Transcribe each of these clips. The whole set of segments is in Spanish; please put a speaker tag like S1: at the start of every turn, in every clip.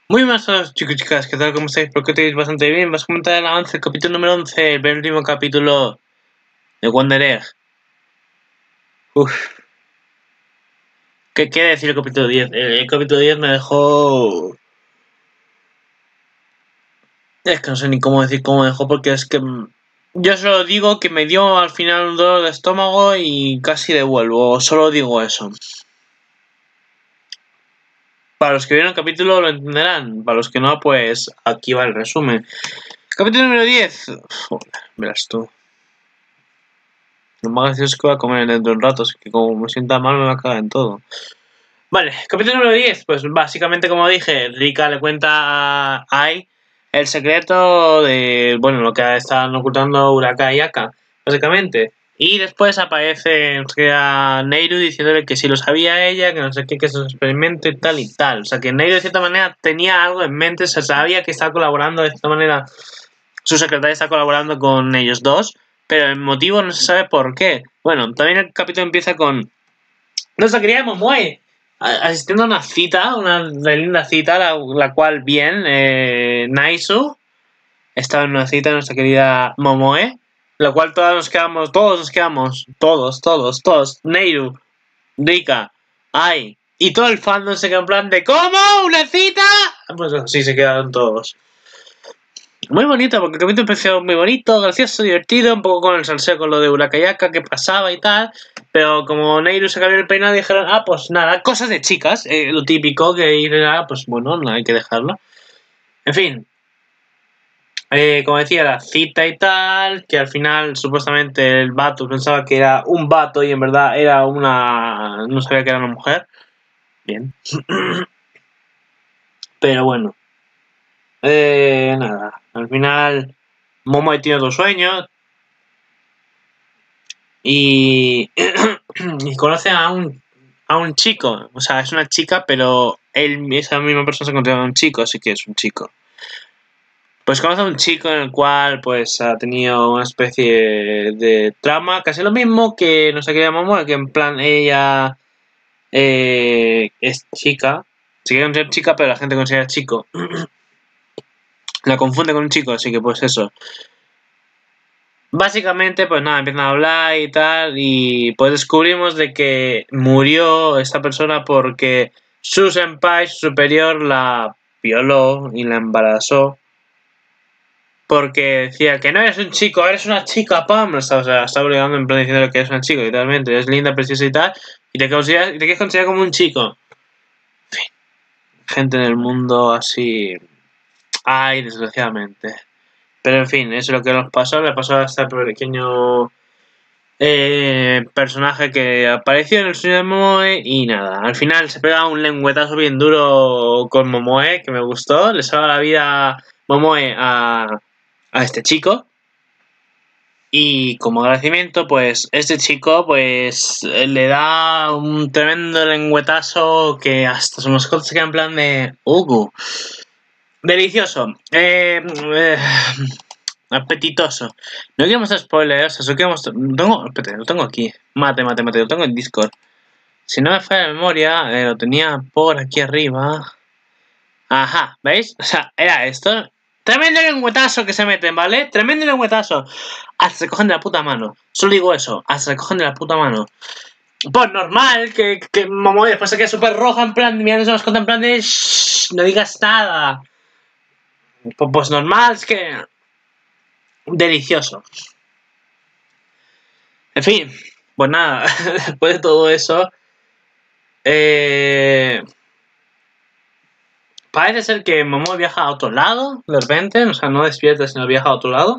S1: Muy buenas a todos, chicos y chicas, ¿qué tal? ¿Cómo estáis? Espero que estéis bastante bien. Vas a comentar el avance del capítulo número 11, el penúltimo capítulo de Wonder Egg. Uf, ¿qué quiere decir el capítulo 10? El capítulo 10 me dejó... Es que no sé ni cómo decir cómo me dejó, porque es que... Yo solo digo que me dio al final un dolor de estómago y casi devuelvo, solo digo eso. Para los que vieron el capítulo lo entenderán, para los que no, pues aquí va el resumen. Capítulo número 10. Joder, verás tú. Lo más gracioso es que voy a comer dentro de un rato, así que como me sienta mal me va a cagar en todo. Vale, capítulo número 10. Pues básicamente, como dije, Rika le cuenta a Ai el secreto de, bueno, lo que estaban ocultando Uraka y Aka, básicamente. Y después aparece a Neiru diciéndole que si lo sabía ella, que no sé qué, que es un experimento y tal y tal. O sea, que Neiru de cierta manera tenía algo en mente, se sabía que estaba colaborando de cierta manera, su secretaria está colaborando con ellos dos, pero el motivo no se sabe por qué. Bueno, también el capítulo empieza con nuestra querida Momoe asistiendo a una cita, una linda cita, la cual bien, Naisu estaba en una cita, nuestra querida Momoe, la cual todos, Neiru, Rika, Ai, y todo el fandom se quedó en plan de ¿cómo? ¿Una cita? Pues así se quedaron todos. Muy bonito, porque el capítulo empezó muy bonito, gracioso, divertido, un poco con el salseo con lo de Urakayaka que pasaba y tal, pero como Neiru se cambió el peinado dijeron, pues nada, cosas de chicas, lo típico que dicen, pues bueno, no hay que dejarlo. En fin, como decía, la cita y tal, que al final supuestamente el vato pensaba que era un vato y en verdad era una... no sabía que era una mujer. Bien. Pero bueno. Nada, al final Momoe tiene otro sueño y, y conoce a un chico, o sea, es una chica, pero esa misma persona se considera un chico, así que es un chico. Pues conoce a un chico en el cual pues ha tenido una especie de trama, casi lo mismo que no sé qué llamamos, que en plan ella es chica, se quiere considerar chica, pero la gente considera chico. La confunde con un chico, así que pues eso. Básicamente, pues nada, empiezan a hablar y tal, y pues descubrimos de que murió esta persona porque su senpai, su superior, la violó y la embarazó. Porque decía que no eres un chico, eres una chica, pam. O sea, está obligando en plan diciendo que eres una chica, literalmente. Es linda, preciosa y tal, y te quieres considerar como un chico. En fin, gente en el mundo así. Ay, desgraciadamente. Pero en fin, eso es lo que nos pasó. Le pasó a este pequeño personaje que apareció en el sueño de Momoe y nada, al final se pega un lengüetazo bien duro con Momoe que me gustó, le salva la vida Momoe a este chico y como agradecimiento pues este chico pues le da un tremendo lengüetazo que hasta sus mascotas se quedan en plan de delicioso. Apetitoso. No quiero mostrar spoilers, eso quiero mostrar... Espérate, lo tengo aquí. Mate, lo tengo en Discord. Si no me falla la memoria, lo tenía por aquí arriba. Ajá, ¿veis? O sea, era esto. Tremendo lengüetazo que se meten, ¿vale? Tremendo lengüetazo. Hasta se cogen de la puta mano. Solo digo eso, hasta se cogen de la puta mano. Pues normal, que Momoy después se queda súper roja en plan, mirando las cosas en plan de... Shh, no digas nada. Pues normal, es que... Delicioso. En fin, pues nada, después de todo eso, parece ser que Momo viaja a otro lado, de repente, o sea, no despierta, sino viaja a otro lado.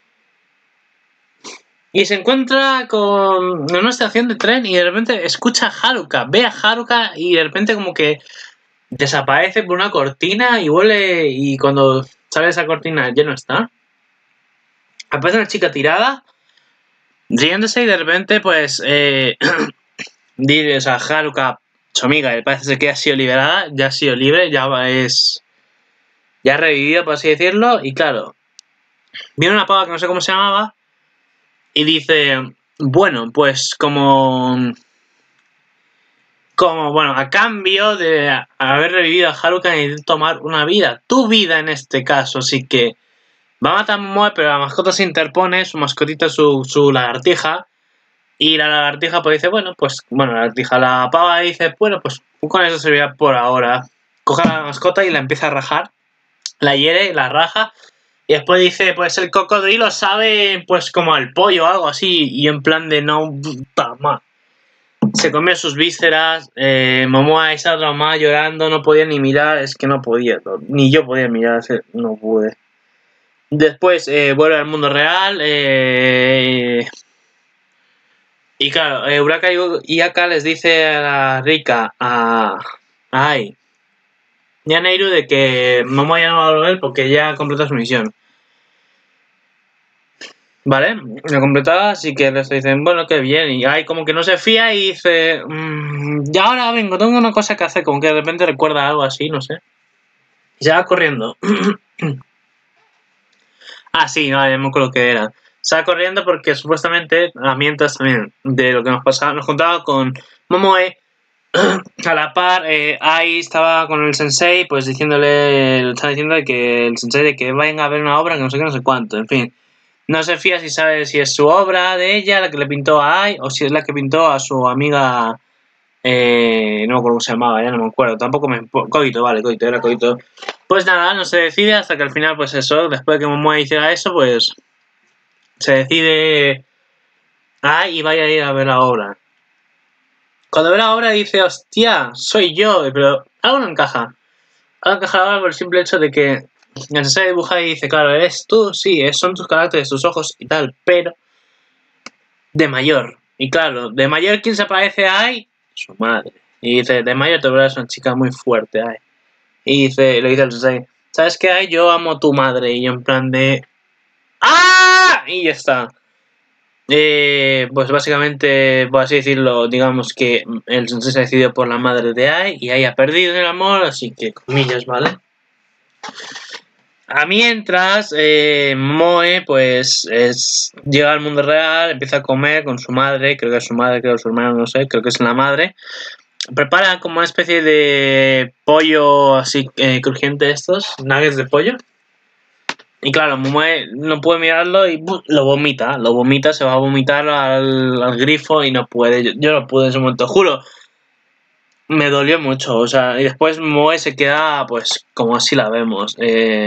S1: Y se encuentra en una estación de tren y de repente escucha a Haruka, ve a Haruka y de repente como que desaparece por una cortina y vuelve y cuando sale esa cortina ya no está. Aparece una chica tirada, riéndose y de repente pues dice, o sea, Haruka, su amiga, parece que ha sido liberada, ya ha sido libre, ya ha revivido, por así decirlo, y claro, viene una pava que no sé cómo se llamaba, y dice, bueno, pues como como, bueno, a cambio de haber revivido a Haruka y tomar una vida, tu vida en este caso, así que va a matar a Momoe, pero la mascota se interpone, su mascotita, su lagartija, y la lagartija pues dice, bueno, la lagartija la pava y dice, bueno, pues con eso servirá por ahora. Coge a la mascota y la empieza a rajar, la hiere, la raja, y después dice, pues el cocodrilo sabe pues como al pollo o algo así, y en plan de no, puta madre. Se comió sus vísceras, Momoa estaba traumada llorando, no podía ni mirar, es que no podía, ni yo podía mirar, no pude. Después vuelve al mundo real, y claro, Uraka y Aka les dice a la Rika, a Ai y a Neiru de que Momoa ya no va a volver porque ya ha completado su misión. ¿Vale? Lo completaba, así que les dicen, bueno, qué bien. Y Ai como que no se fía y dice, ya ahora vengo, tengo una cosa que hacer, como que de repente recuerda algo así, no sé. Y se va corriendo. Ah, sí, no, ya me acuerdo que era. Se va corriendo porque supuestamente, mientras también de lo que nos pasaba, nos contaba con Momoe, a la par, Ai estaba con el sensei, pues diciéndole, estaba diciendo de que el sensei de que vayan a ver una obra que no sé qué, no sé cuánto, en fin. No se fía si sabe si es su obra de ella, la que le pintó a Ai, o si es la que pintó a su amiga, no me acuerdo cómo se llamaba, ya no me acuerdo, tampoco me... Coito, vale, Coito, era Coito. Pues nada, no se decide hasta que al final, pues eso, después de que Momoe hiciera eso, pues se decide Ai y vaya a ir a ver la obra. Cuando ve la obra dice, hostia, soy yo, pero algo no encaja. Algo encaja ahora por el simple hecho de que el sensei dibuja y dice, claro, eres tú, sí, son tus caracteres, tus ojos y tal, pero de mayor. Y claro, de mayor, ¿quién se parece a Ai? Su madre. Y dice, de mayor te verás una chica muy fuerte, Ai. Y dice, le dice al sensei, ¿sabes qué, Ai? Yo amo a tu madre. Y yo en plan de... ¡Ah! Y ya está. Pues básicamente, por así decirlo, digamos que el sensei se ha decidido por la madre de Ai y Ai ha perdido el amor, así que comillas, ¿vale? A mientras, Moe, pues, llega al mundo real, empieza a comer con su madre, creo que es su madre, creo que es su hermano, no sé, creo que es la madre. Prepara como una especie de pollo así crujiente estos, nuggets de pollo. Y claro, Moe no puede mirarlo y lo vomita, se va a vomitar al grifo y no puede. Yo no pude en ese momento, juro. Me dolió mucho, o sea, y después Moe se queda, pues, como así la vemos.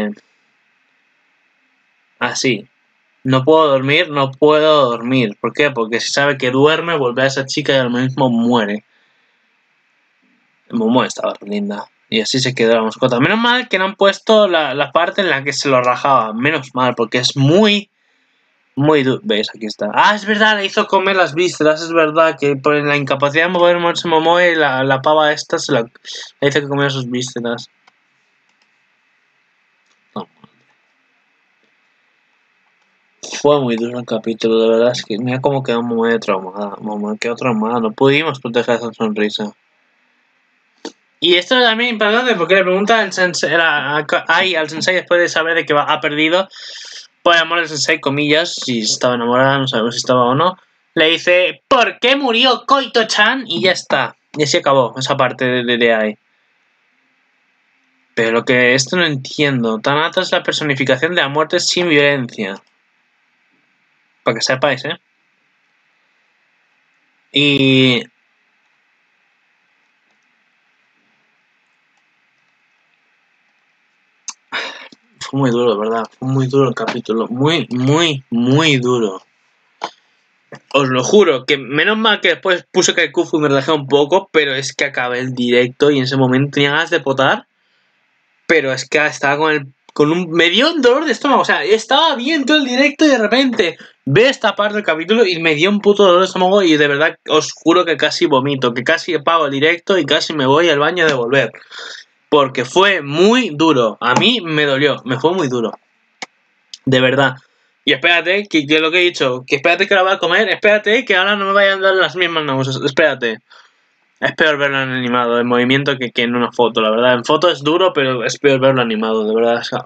S1: Así. No puedo dormir, no puedo dormir. ¿Por qué? Porque si sabe que duerme, vuelve a esa chica y al mismo muere. Momo estaba linda. Y así se quedó la mascota. Menos mal que no han puesto la parte en la que se lo rajaba. Menos mal, porque es muy, muy duro. ¿Veis? Aquí está. Ah, es verdad, le hizo comer las vísceras. Es verdad que por la incapacidad de moverse Momoe, la pava esta le hizo que comiera sus vísceras. No. Fue muy duro el capítulo, de verdad. Es que mira cómo quedó Momoe traumada. Momoe quedó traumada. No pudimos proteger esa sonrisa. Y esto también es importante porque le pregunta al sensei, al sensei después de saber de que ha perdido por el amor del sensei, comillas, si estaba enamorada, no sabemos si estaba o no. Le dice, ¿por qué murió Koito-chan? Y ya está. Y así acabó esa parte de Ai. Pero lo que esto no entiendo. Tanata es la personificación de la muerte sin violencia. Para que sepáis, ¿eh? Y... fue muy duro, ¿verdad? Fue muy duro el capítulo. Muy, muy, muy duro. Os lo juro, que menos mal que después puse Kaikufu y me relajé un poco, pero es que acabé el directo y en ese momento tenía ganas de potar, pero es que estaba me dio un dolor de estómago, o sea, estaba bien todo el directo y de repente ve esta parte del capítulo y me dio un puto dolor de estómago y de verdad os juro que casi vomito, que casi apago el directo y casi me voy al baño de volver, porque fue muy duro, a mí me dolió, me fue muy duro, de verdad. Y espérate, que lo que he dicho, que espérate que la voy a comer, espérate que ahora no me vayan a dar las mismas náuseas, espérate. Es peor verlo en animado, en movimiento, que en una foto, la verdad. En foto es duro, pero es peor verlo animado, de verdad. O sea,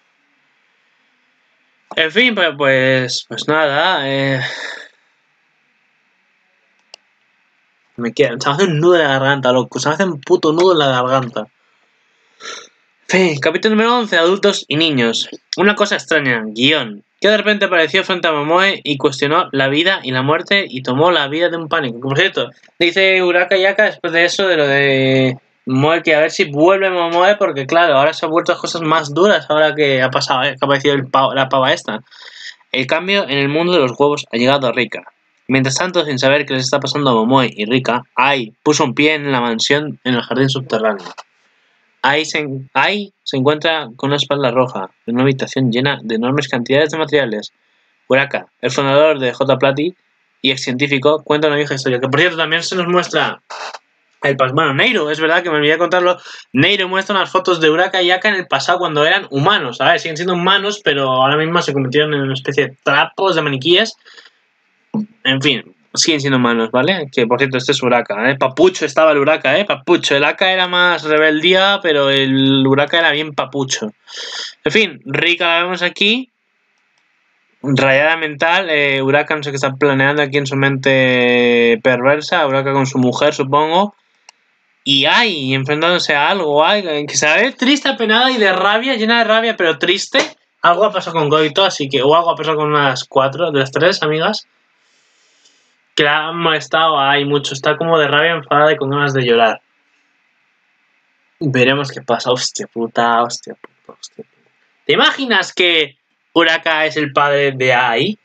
S1: en fin, pues nada. Se me hace un nudo en la garganta, loco. Se me hace un puto nudo en la garganta. Fin, capítulo número 11, adultos y niños. Una cosa extraña, guión. Que de repente apareció frente a Momoe y cuestionó la vida y la muerte y tomó la vida de un pánico. Por cierto, dice Uraka Yaka después de eso, de lo de Momoe, que a ver si vuelve Momoe, porque claro, ahora se han vuelto las cosas más duras ahora que ha pasado, que ha aparecido la pava esta. El cambio en el mundo de los huevos ha llegado a Rika. Mientras tanto, sin saber qué les está pasando a Momoe y Rika, Ai puso un pie en la mansión en el jardín subterráneo. Ai se encuentra con una espalda roja, en una habitación llena de enormes cantidades de materiales. Uraka, el fundador de J. Plati y ex científico, cuenta una vieja historia, que por cierto también se nos muestra bueno, Neiro, es verdad que me olvidé de contarlo. Neiro muestra unas fotos de Uraka y Aka en el pasado cuando eran humanos. A ver, siguen siendo humanos, pero ahora mismo se convirtieron en una especie de trapos, de maniquíes. En fin, siguen siendo humanos, ¿vale? Que por cierto, este es Uraka, ¿eh? Papucho estaba el Uraka, ¿eh? Papucho. El Aka era más rebeldía, pero el Uraka era bien papucho. En fin, Rika la vemos aquí. Rayada mental, Uraka no sé qué está planeando aquí en su mente perversa. Uraka con su mujer, supongo. Y Ai enfrentándose a algo, Ai, que se ve triste, apenada y de rabia, llena de rabia, pero triste. Algo ha pasado con Goito, así que, o algo ha pasado con unas 4 de las 3 amigas, que la han molestado a Ai mucho. Está como de rabia, enfadada y con ganas de llorar. Veremos qué pasa. Hostia puta, hostia puta, hostia puta. ¿Te imaginas que Uraka es el padre de Ai?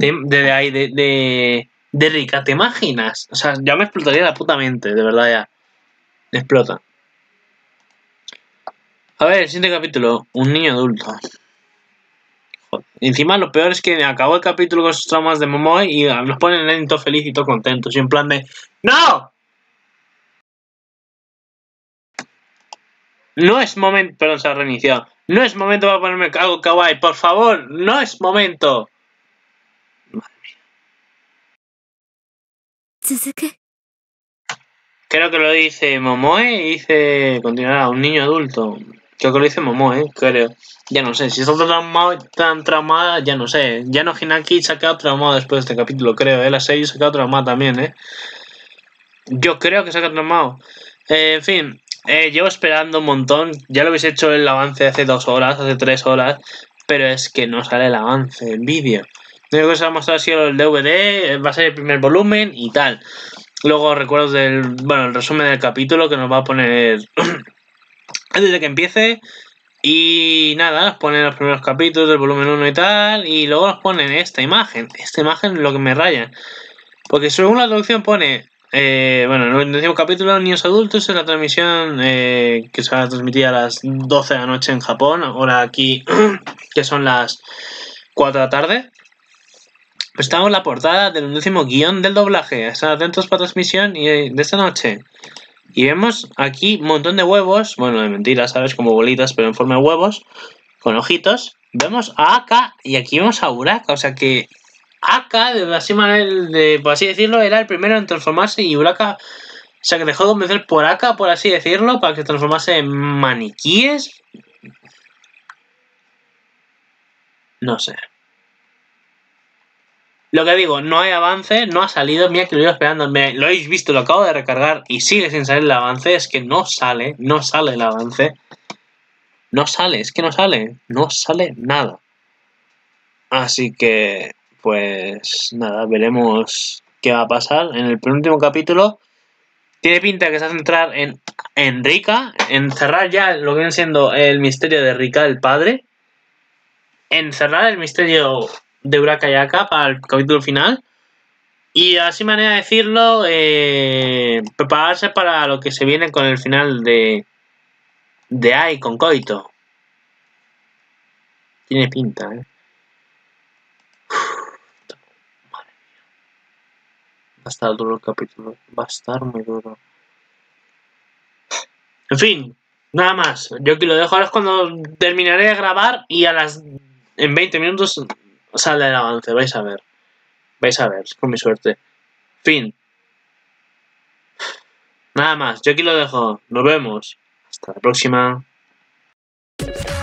S1: De Rika, ¿te imaginas? O sea, ya me explotaría la puta mente, de verdad ya. Me explota. A ver, el siguiente capítulo. Un niño adulto. Joder. Y encima lo peor es que acabó el capítulo con sus traumas de Momoe y nos ponen en todo feliz y todo contento. Y en plan de... ¡No! No es momento... Perdón, se ha reiniciado. No es momento para ponerme algo kawaii. Por favor, no es momento. Madre mía. Creo que lo dice Momoe y dice... Continuará, un niño adulto. Creo que lo dice Momoe, creo. Ya no sé, si está tan traumada, ya no sé. Ya no Hinaki se ha quedado traumado después de este capítulo, creo, La serie se ha quedado traumada también, Yo creo que se ha quedado traumado. En fin, llevo esperando un montón. Ya lo habéis hecho el avance hace 2 horas, hace 3 horas. Pero es que no sale el avance, el vídeo. Lo único que se ha mostrado ha sido el DVD, va a ser el primer volumen y tal. Luego recuerdos el resumen del capítulo que nos va a poner antes de que empiece. Y nada, nos ponen los primeros capítulos del volumen 1 y tal. Y luego nos ponen esta imagen. Esta imagen es lo que me raya. Porque según la traducción pone... en el 10º capítulo, niños adultos, en la transmisión que se va a transmitir a las 12 de la noche en Japón. Ahora aquí, que son las 4 de la tarde. Pues estamos en la portada del 11º guión del doblaje. Están atentos para transmisión y de esta noche. Y vemos aquí un montón de huevos. Bueno, de mentiras, ¿sabes? Como bolitas, pero en forma de huevos. Con ojitos. Vemos a Aka y aquí vemos a Uraka. O sea que Aka, por así decirlo, era el primero en transformarse y Uraka... O sea que dejó de convencer por Aka, por así decirlo, para que se transformase en maniquíes. No sé. Lo que digo, no hay avance, no ha salido. Mira que lo iba esperando. Lo habéis visto, lo acabo de recargar y sigue sin salir el avance. Es que no sale el avance. No sale, es que no sale nada. Así que, pues nada, veremos qué va a pasar. En el penúltimo capítulo tiene pinta que se va a centrar en Rika, en cerrar ya lo que viene siendo el misterio de Rika, el padre. En cerrar el misterio de Uraka y Aka para el capítulo final. Y así manera de decirlo, prepararse para lo que se viene con el final de Ai con Koito. Tiene pinta, Madre mía. Va a estar duro el capítulo. Va a estar muy duro. En fin, nada más. Yo aquí lo dejo. Ahora es cuando terminaré de grabar y en 20 minutos sale el avance. Vais a ver. Con mi suerte. Fin. Nada más. Yo aquí lo dejo. Nos vemos. Hasta la próxima.